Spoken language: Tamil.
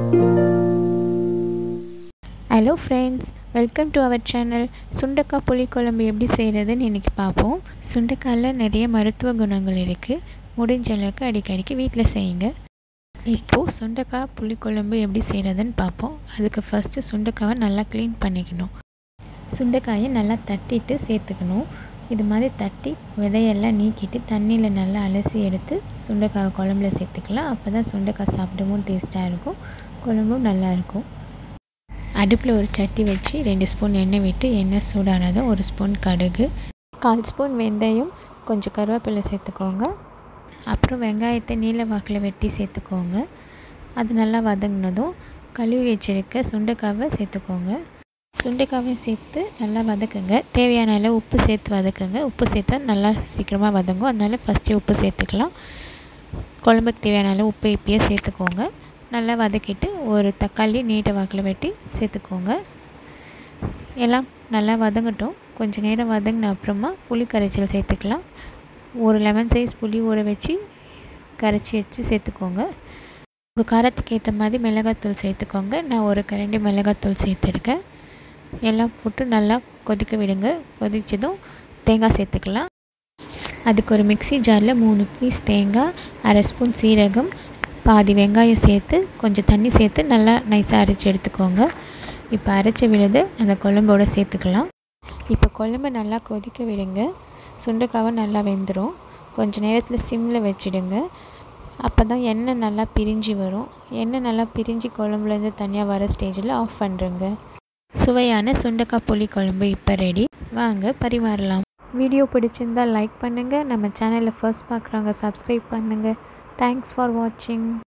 Hello friends, welcome to our channel. சுண்டக்காய் புளிக்குழம்பு எப்படி செய்கிறதுன்னு இன்றைக்கி பார்ப்போம். சுண்டைக்காயில் நிறைய மருத்துவ குணங்கள் இருக்குது. முடிஞ்ச அளவுக்கு அடிக்கடிக்கு வீட்டில் செய்யுங்க. இப்போது சுண்டைக்காய் புளிக்குழம்பு எப்படி செய்கிறதுன்னு பார்ப்போம். அதுக்கு ஃபஸ்ட்டு சுண்டைக்காவை நல்லா க்ளீன் பண்ணிக்கணும். சுண்டைக்காயை நல்லா தட்டிட்டு சேர்த்துக்கணும். இது மாதிரி தட்டி விதையெல்லாம் நீக்கிட்டு தண்ணியில் நல்லா அலசி எடுத்து சுண்டைக்காவை குழம்புல சேர்த்துக்கலாம். அப்போ தான் சுண்டைக்காய் சாப்பிடவும் டேஸ்ட்டாக இருக்கும், குழம்பும் நல்லாயிருக்கும். அடுப்பில் ஒரு சட்டி வச்சு 2 ஸ்பூன் எண்ணெய் விட்டு எண்ணெய் சூடானதும் 1 ஸ்பூன் கடுகு, 1/4 ஸ்பூன் வெந்தயம், கொஞ்சம் கருவேப்பிலை சேர்த்துக்கோங்க. அப்புறம் வெங்காயத்தை நீல வாக்கில் வெட்டி சேர்த்துக்கோங்க. அது நல்லா வதங்கினதும் கழுவி வச்சிருக்க சுண்டைக்காவை சேர்த்துக்கோங்க. சுண்டைக்காவையும் சேர்த்து நல்லா வதக்குங்க. தேவையான அளவு உப்பு சேர்த்து வதக்குங்க. உப்பு சேர்த்தா நல்லா சீக்கிரமாக வதங்கும், அதனால் ஃபஸ்ட்டு உப்பு சேர்த்துக்கலாம். குழம்புக்கு தேவையான அளவு உப்பு இப்பயே சேர்த்துக்கோங்க. நல்லா வதக்கிட்டு ஒரு தக்காளி நீட்ட வாக்கில் வெட்டி சேர்த்துக்கோங்க. எல்லாம் நல்லா வதங்கட்டும். கொஞ்சம் நேரம் வதங்கின அப்புறமா புளி கரைச்சல் சேர்த்துக்கலாம். ஒரு லெமன் சைஸ் புளி ஊற வச்சு கரைச்சி வச்சு சேர்த்துக்கோங்க. உங்கள் காரத்துக்கு ஏற்ற மாதிரி மிளகாத்தூள் சேர்த்துக்கோங்க. நான் ஒரு கரண்டி மிளகாத்தூள் சேர்த்துருக்கேன். எல்லாம் போட்டு நல்லா கொதிக்க விடுங்க. கொதித்ததும் தேங்காய் சேர்த்துக்கலாம். அதுக்கு ஒரு மிக்ஸி ஜாரில் 3 பீஸ் தேங்காய், 1/2 ஸ்பூன் சீரகம், பாதி வெங்காயம் சேர்த்து கொஞ்சம் தண்ணி சேர்த்து நல்லா நைஸாக அரைச்சி எடுத்துக்கோங்க. இப்போ அரைச்சி விழுது அந்த குழம்போடு சேர்த்துக்கலாம். இப்போ குழம்பு நல்லா கொதிக்க விடுங்க. சுண்டைக்காவை நல்லா வெந்துடும். கொஞ்சம் நேரத்தில் சிம்மில் வச்சுடுங்க. அப்போ தான் எண்ணெய் நல்லா பிரிஞ்சு வரும். எண்ணெய் நல்லா பிரிஞ்சு குழம்புலேருந்து தனியாக வர ஸ்டேஜில் ஆஃப் பண்ணுறங்க. சுவையான சுண்டைக்காய் புளி குழம்பு இப்போ ரெடி. வாங்க பரிமாறலாம். வீடியோ பிடிச்சிருந்தால் லைக் பண்ணுங்கள். நம்ம சேனலில் ஃபர்ஸ்ட் பார்க்குறவங்க சப்ஸ்கிரைப் பண்ணுங்கள். தேங்க்ஸ் ஃபார் வாட்சிங்.